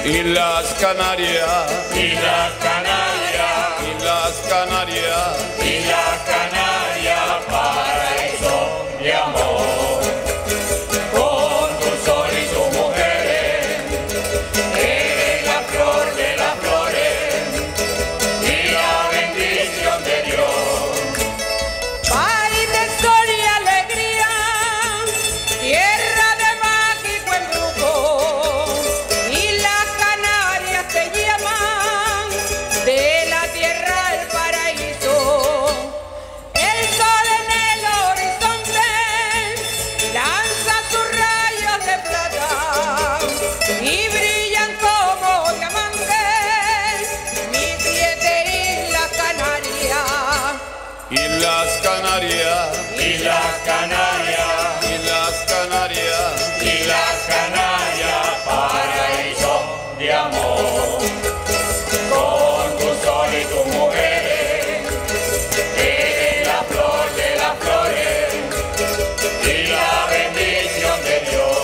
y las Canarias, y las Canarias, y las Canarias, y las Canarias, paraíso de amor. Con tu sol y tus mujeres, eres la flor de las flores y la bendición de Dios. País de sol y alegría, tierra de mágico embrujo, y las Canarias te llaman de la tierra al paraíso. El sol en el horizonte lanza sus rayos de plata y brillan como diamantes mis 7 islas Canarias. y las Canarias, Y las Canarias, y las Canarias, y las Canarias, paraíso de amor. Con tu sol y tus mujeres, eres la flor de las flores y la bendición de Dios.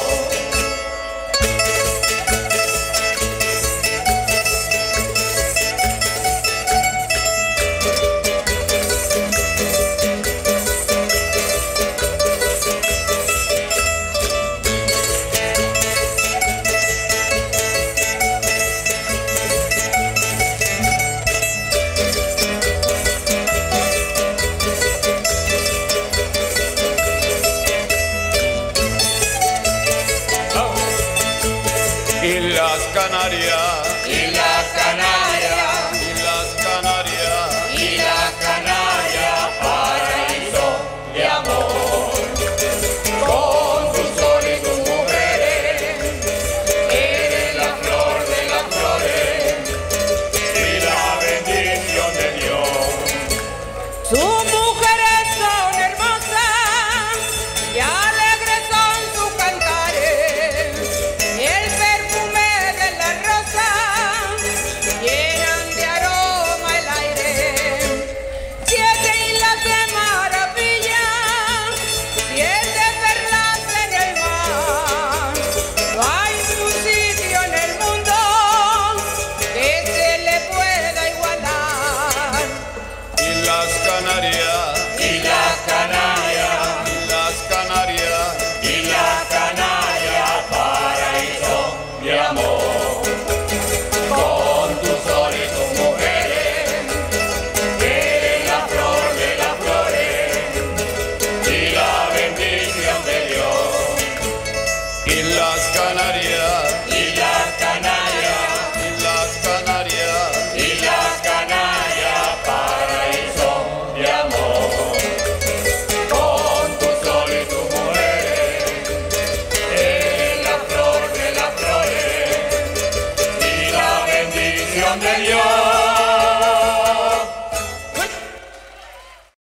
y las Canarias, Y las Canarias, y las Canarias, y las Canarias, paraíso de amor. Con tu sol y tus mujeres, eres la flor de las flores y la bendición de Dios. Sus mujeres son hermosas y alegres son sus cantares. El perfume de las rosas llenan de aroma el aire. 7 islas de maravilla, 7 perlas en el mar. No hay un sitio en el mundo que se le pueda igualar. y las Canarias, Y las Canarias, y las Canarias, y las Canarias, paraíso de amor. Con tu sol y tus mujeres, eres la flor de las flores y la bendición de Dios. y las Canarias.